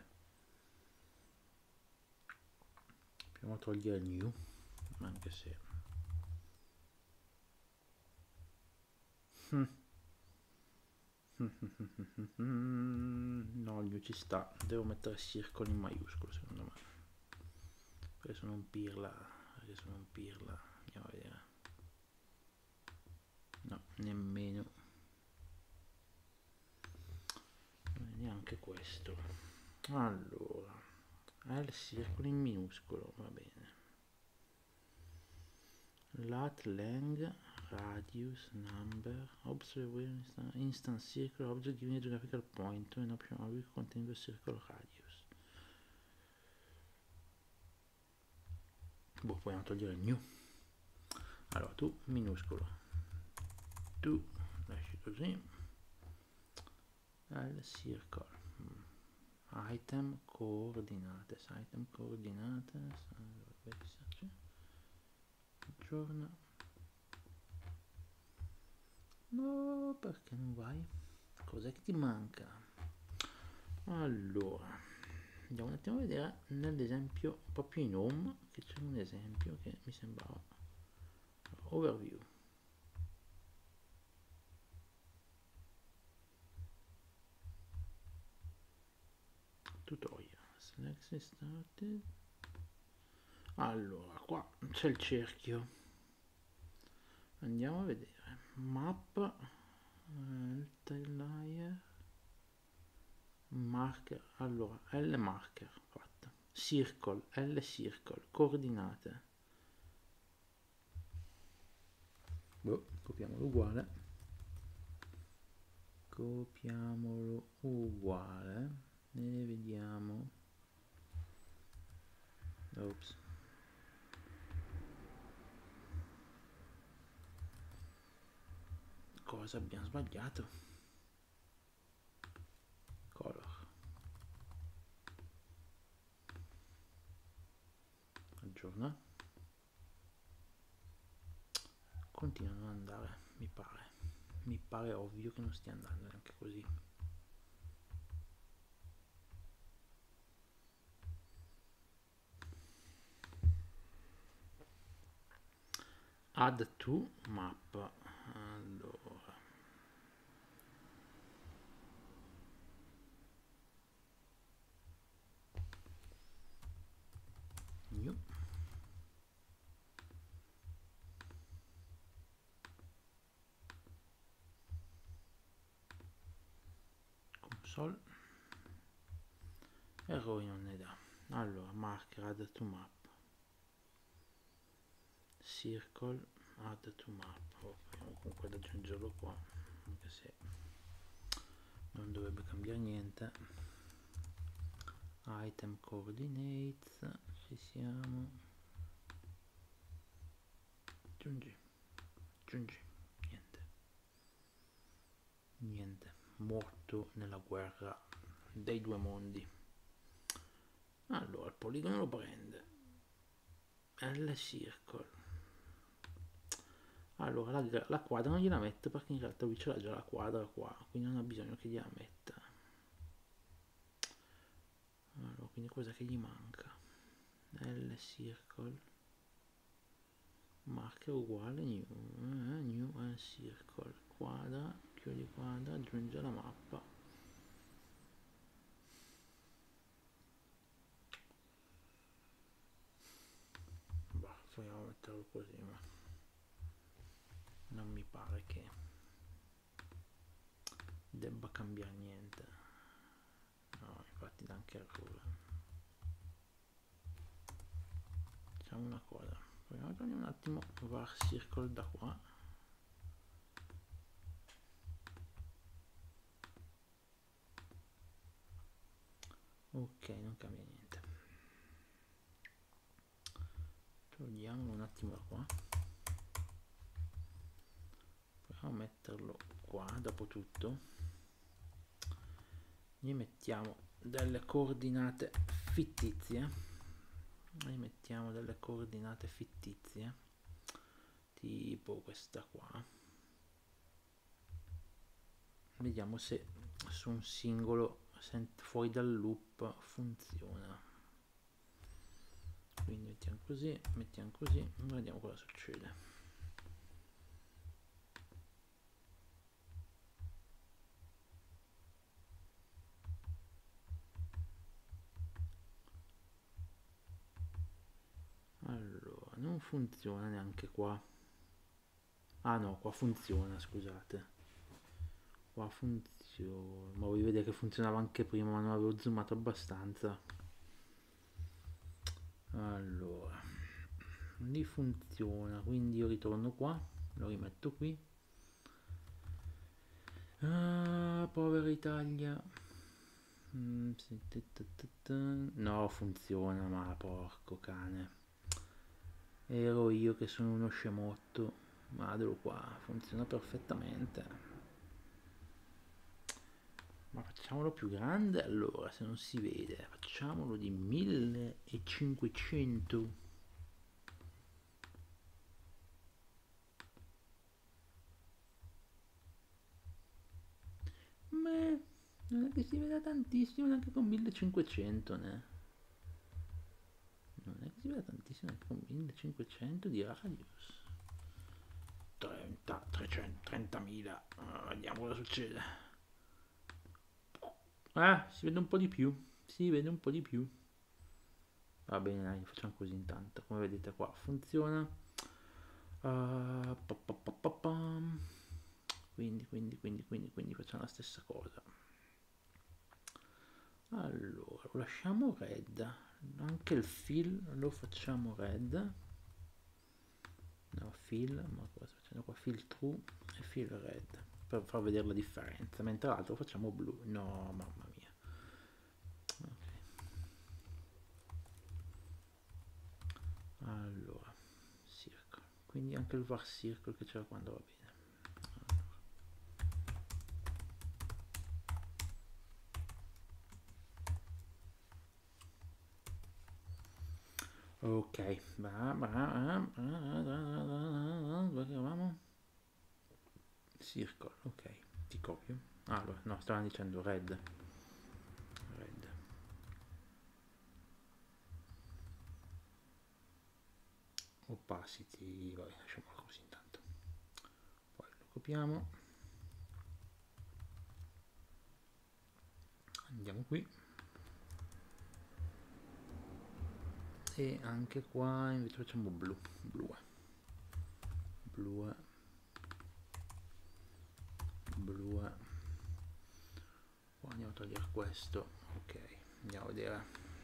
Proviamo a togliere new, anche se... No, il new ci sta. Devo mettere circle in maiuscolo, secondo me. Perché sono un pirla. Perché sono un pirla. Andiamo a vedere. No, nemmeno. Neanche questo. Allora, L circolo in minuscolo, va bene. Lat lang radius number observable instant, instant circle object given a geographical point an option object containing the circle radius. Boh, poi andiamo a togliere il new. Allora, tu minuscolo, tu lasci così. L circle item coordinate item coordinate aggiorna. No, perché non vai? Cos'è che ti manca? Allora, andiamo un attimo a vedere nell'esempio proprio in home, che c'è un esempio che mi sembrava overview. Tutorial select started. Allora, qua c'è il cerchio, andiamo a vedere map, eh, tail layer, marker. Allora, L marker fatta, circle, L circle, coordinate. Boh, copiamolo uguale, copiamolo uguale e vediamo. Ops. Cosa abbiamo sbagliato? Color. Aggiorna. Continua a non andare, mi pare. Mi pare ovvio che non stia andando neanche così. Add to map. Allora, new, console, errori non ne dà. Allora, marker add to map, circle add to map. Oh, proviamo comunque ad aggiungerlo qua, anche se non dovrebbe cambiare niente. Item coordinates, ci siamo. Aggiungi, aggiungi, niente, niente, morto nella guerra dei due mondi. Allora, il poligono lo prende, L circle. Allora la, gra- la quadra non gliela metto perché in realtà lui ce l'ha già la quadra qua, quindi non ha bisogno che gliela metta. Allora, quindi cosa che gli manca? L circle, marker uguale new, eh, new and circle, quadra, chiudi quadra, aggiunge la mappa. Bah, proviamo a metterlo così, ma non mi pare che debba cambiare niente. No, infatti dà anche errore. Facciamo una cosa, proviamo a togliere un attimo var circle da qua. Ok, non cambia niente. Togliamolo un attimo da qua. Proviamo a metterlo qua, dopo tutto. Gli mettiamo delle coordinate fittizie. Gli mettiamo delle coordinate fittizie. Tipo questa qua. Vediamo se su un singolo fuori dal loop funziona. Quindi mettiamo così, mettiamo così, vediamo cosa succede. Allora, non funziona neanche qua. Ah no, qua funziona, scusate. Qua funziona, ma voglio vedere che funzionava anche prima, ma non avevo zoomato abbastanza. Allora, lì funziona, quindi io ritorno qua, lo rimetto qui. Ah, povera Italia. Mm, no, funziona, ma porco cane. Ero io che sono uno scemotto. Guardalo qua, funziona perfettamente. Ma facciamolo più grande allora, se non si vede. Facciamolo di millecinquecento. Ma non è che si veda tantissimo neanche con millecinquecento, ne? Non è che si veda tantissimo neanche con millecinquecento di radius. trenta, trecento, trentamila. Uh, vediamo cosa succede. Ah, si vede un po' di più. Si vede un po' di più. Va bene, dai, facciamo così intanto. Come vedete qua funziona. Uh, pa, pa, pa, pa, pa. Quindi, quindi, quindi, quindi, quindi facciamo la stessa cosa. Allora, lo lasciamo red. Anche il fill lo facciamo red. No, fill, ma cosa facciamo qua? Fill true e fill red. Per far vedere la differenza. Mentre l'altro facciamo blu. No, mamma mia. Okay. Allora, circle. Quindi anche il var circle che c'era quando va bene. Ok, va, va, va, dove eravamo? Circle, ok, ti copio. Ah, allora, no, stavano dicendo red. Red. Opacity, vabbè, lasciamolo così intanto. Poi lo copiamo. Andiamo qui. E anche qua invece facciamo blu. Blu. Blu. Blu. Qua andiamo a togliere questo. Ok, andiamo a vedere.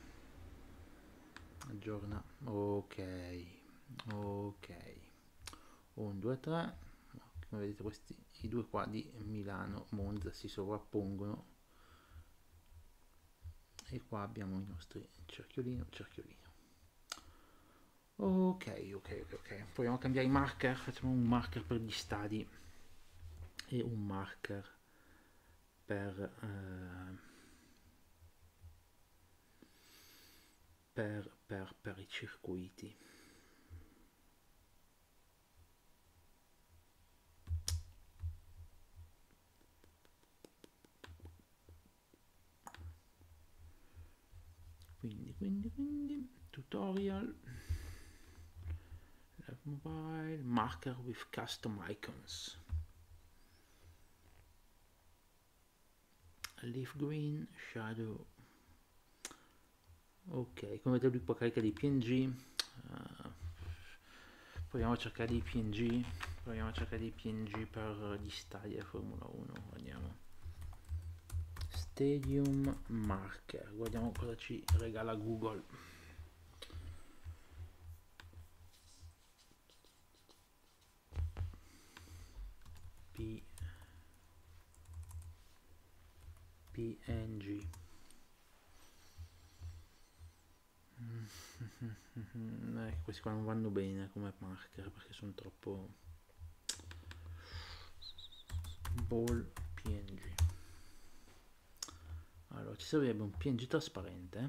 Aggiorna. Ok. Ok. uno, due, tre. Come vedete questi i due qua di Milano Monza si sovrappongono e qua abbiamo i nostri cerchiolino cerchiolino. Ok, ok, ok, ok. Proviamo a cambiare i marker. Facciamo un marker per gli stadi e un marker per eh, per, per, per i circuiti. quindi quindi quindi tutorial Live mobile marker with custom icons, leaf green, shadow. Ok, come vedete lui può caricare dei P N G. uh, proviamo a cercare dei P N G proviamo a cercare dei P N G per gli stadi della Formula uno. Guardiamo stadium marker, guardiamo cosa ci regala Google. P PNG. Eh, questi qua non vanno bene come marker perché sono troppo ball P N G. Allora ci servirebbe un P N G trasparente,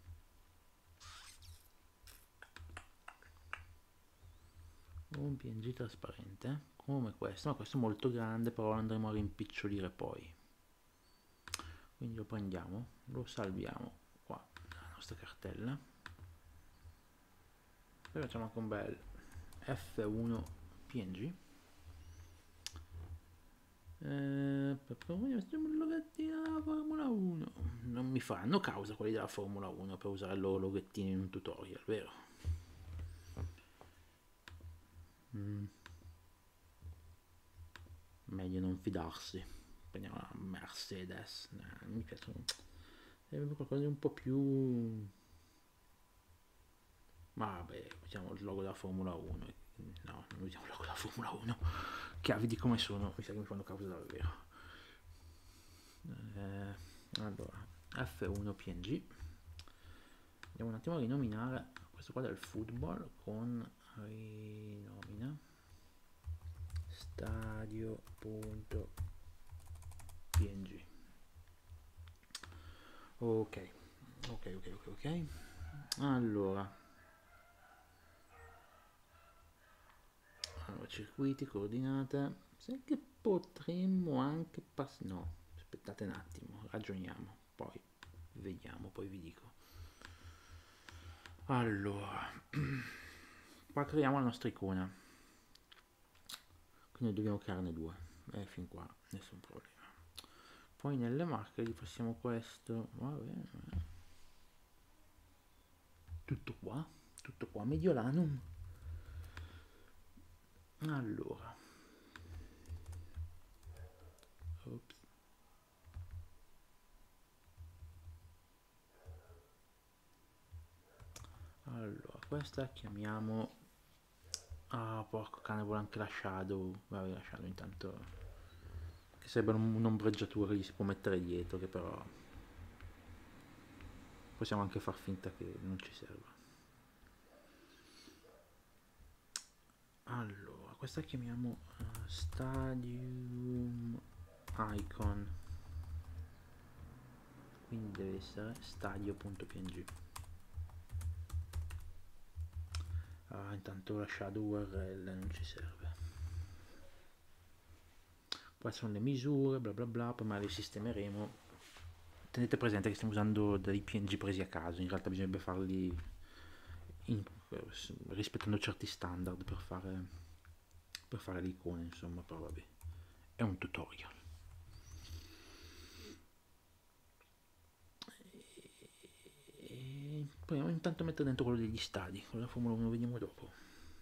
un P N G trasparente come questo, ma questo è molto grande, però lo andremo a rimpicciolire poi, quindi lo prendiamo, lo salviamo qua nella nostra cartella, poi facciamo anche un bel F uno P N G. Eh, della Formula uno non mi faranno causa quelli della Formula uno per usare il loro loghettino in un tutorial, vero? Mm. Meglio non fidarsi. Prendiamo la Mercedes, eh, mi piacciono, serve qualcosa di un po' più, ma vabbè, usiamo il logo della Formula uno. No, non usiamo il logo della Formula uno, chiavi di come sono, mi sa che mi fanno causa davvero. Eh, allora F uno P N G, andiamo un attimo a rinominare questo qua del football con rinomina stadio.png. ok ok ok ok ok allora allora circuiti, coordinate, sai che potremmo anche passare, no, aspettate un attimo, ragioniamo, poi vediamo, poi vi dico. Allora qua creiamo la nostra icona, quindi dobbiamo crearne due e fin qua nessun problema. Poi nelle marche gli passiamo questo, va bene, tutto qua, tutto qua, Mediolanum. Allora Ops. Allora questa chiamiamo, ah porco cane, vuole anche la shadow, vabbè la shadow intanto, che sarebbe un'ombreggiatura che gli si può mettere dietro, che però possiamo anche far finta che non ci serva. Allora questa chiamiamo uh, stadium icon, quindi deve essere stadio.png. Ah, intanto la shadow U R L non ci serve, poi sono le misure bla bla bla, poi magari sistemeremo. Tenete presente che stiamo usando dei P N G presi a caso, in realtà bisognerebbe farli in, rispettando certi standard per fare per fare le icone, insomma, però vabbè, è un tutorial. E proviamo intanto a mettere dentro quello degli stadi, con la Formula uno vediamo dopo.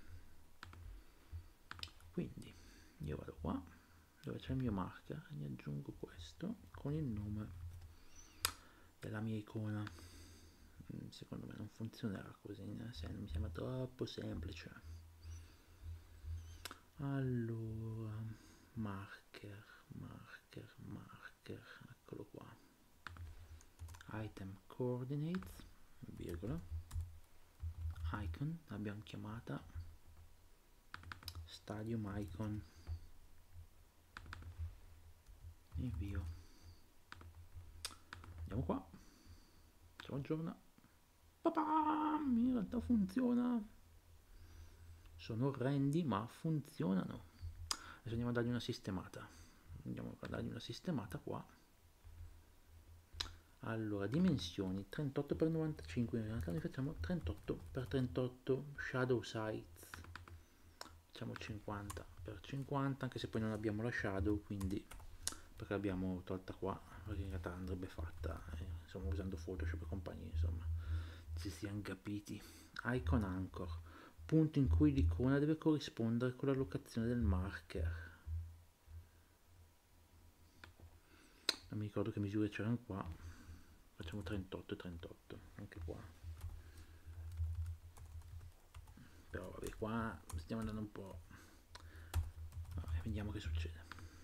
Quindi io vado qua dove c'è il mio marker, ne aggiungo questo con il nome della mia icona. Secondo me non funzionerà così, mi sembra troppo semplice. Allora marker marker marker, eccolo qua, item coordinates virgola icon, l'abbiamo chiamata stadium icon, invio, andiamo qua, facciamo aggiorna, papam, in realtà funziona, sono orrendi ma funzionano. Adesso andiamo a dargli una sistemata, andiamo a dargli una sistemata qua. Allora, dimensioni trentotto per novantacinque, in realtà noi facciamo trentotto per trentotto, shadow size, facciamo cinquanta per cinquanta, anche se poi non abbiamo la shadow, quindi perché l'abbiamo tolta qua, perché in realtà andrebbe fatta, eh, insomma, usando Photoshop e compagnia, insomma, ci siamo capiti. Icon anchor, punto in cui l'icona deve corrispondere con la locazione del marker. Non mi ricordo che misure c'erano qua, facciamo trentotto e trentotto anche qua, però vabbè, qua stiamo andando un po', vabbè, vediamo che succede.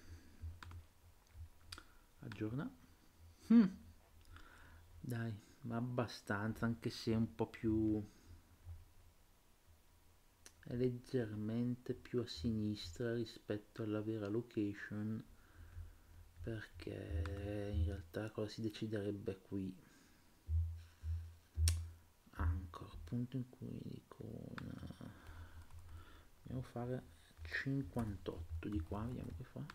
Aggiorna. hmm. Dai, ma abbastanza, anche se è un po' più, è leggermente più a sinistra rispetto alla vera location, perché in realtà cosa si deciderebbe qui? Anchor, punto in cui l'icona, dobbiamo fare cinquantotto di qua, vediamo che fa.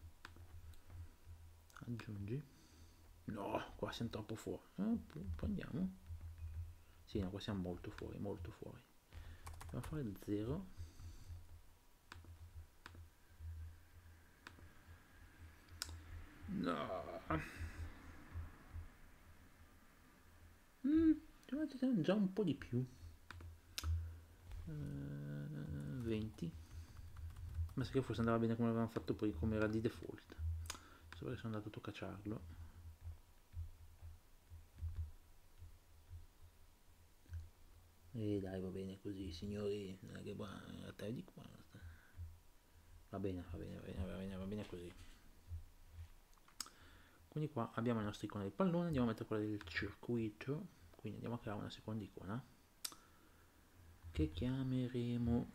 Aggiungi. No, qua siamo troppo fuori, eh, prendiamo. Sì, no, qua siamo molto fuori, molto fuori. Dobbiamo fare zero. No. Mm, già un po' di più. Uh, venti. Ma sai che forse andava bene come avevamo fatto poi, come era di default. So che sono andato a toccacciarlo. E dai, va bene così, signori. Non è che qua, a te di qua. Va bene, va bene, va bene, va bene, va bene così. Quindi qua abbiamo la nostra icona del pallone, andiamo a mettere quella del circuito, quindi andiamo a creare una seconda icona che chiameremo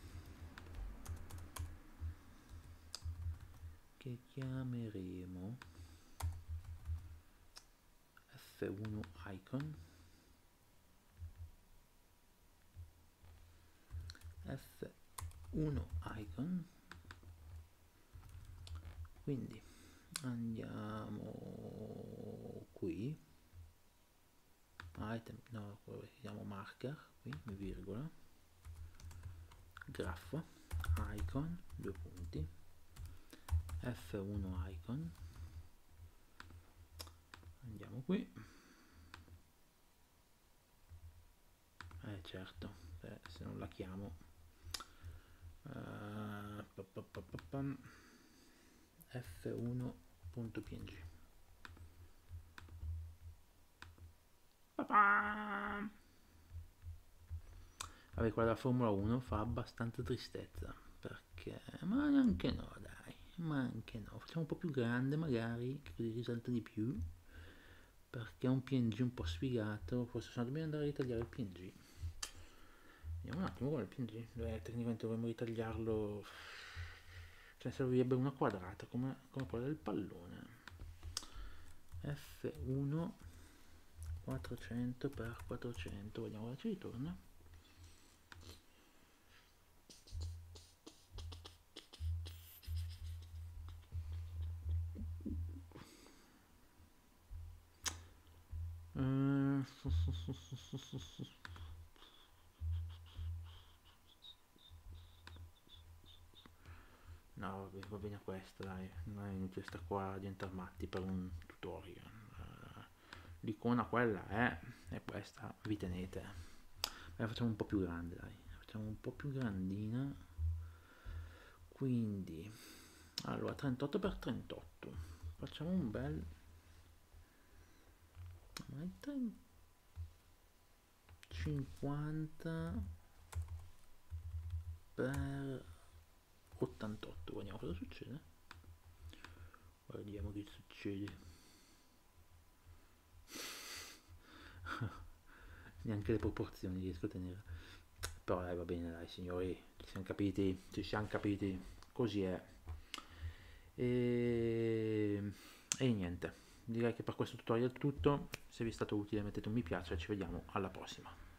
che chiameremo F uno icon, F uno icon, quindi andiamo qui, item, no, chiamiamo marker, qui, virgola, graph, icon, due punti, F uno icon, andiamo qui, eh certo, eh, se non la chiamo, uh, F uno.png. Vabbè, quella della Formula uno fa abbastanza tristezza, perché, ma neanche no, dai, ma anche no, facciamo un po' più grande magari, che così risalta di più, perché è un P N G un po' sfigato, forse se no dobbiamo andare a ritagliare il P N G. Vediamo un attimo con il P N G, dove tecnicamente dovremmo ritagliarlo, ce ne servirebbe una quadrata, come, come quella del pallone. F uno quattrocento per quattrocento, vediamo cosa ci ritorna. Uh, no, vabbè, va bene questo, dai, non è inutile sta qua a diventare matti per un tutorial. Uh, l'icona quella è, e questa vi tenete. La facciamo un po' più grande, dai, la facciamo un po' più grandina. Quindi, allora, trentotto per trentotto, facciamo un bel... cinquanta per ottantotto, vediamo cosa succede. Guardiamo che succede. Neanche le proporzioni riesco a tenere, però dai, va bene, dai signori, ci siamo capiti, ci siamo capiti, così è. E, e niente, direi che per questo tutorial è tutto. Se vi è stato utile mettete un mi piace e ci vediamo alla prossima.